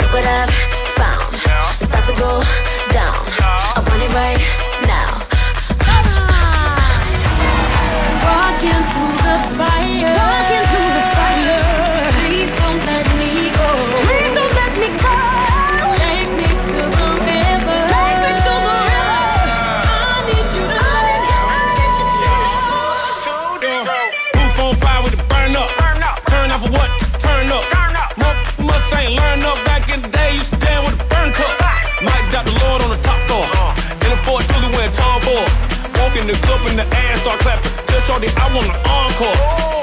Look what I've found. It's about to go down. I want it right now. Walking through the fire. Walking through the fire. Please don't let me go. Please don't let me go. Take me to the river. Take me to the river. I need you to know. I need you to know. Roof on fire with the burn up. Turn off for what? Turn up. Must ain't learn up. Back in the day, used to stand with a burn cup. Mike got the Lord on the top floor. In a Ford Dually wearing Tom Ford. Walk in the club in the ass, start clapping. Just shorty, I want an encore.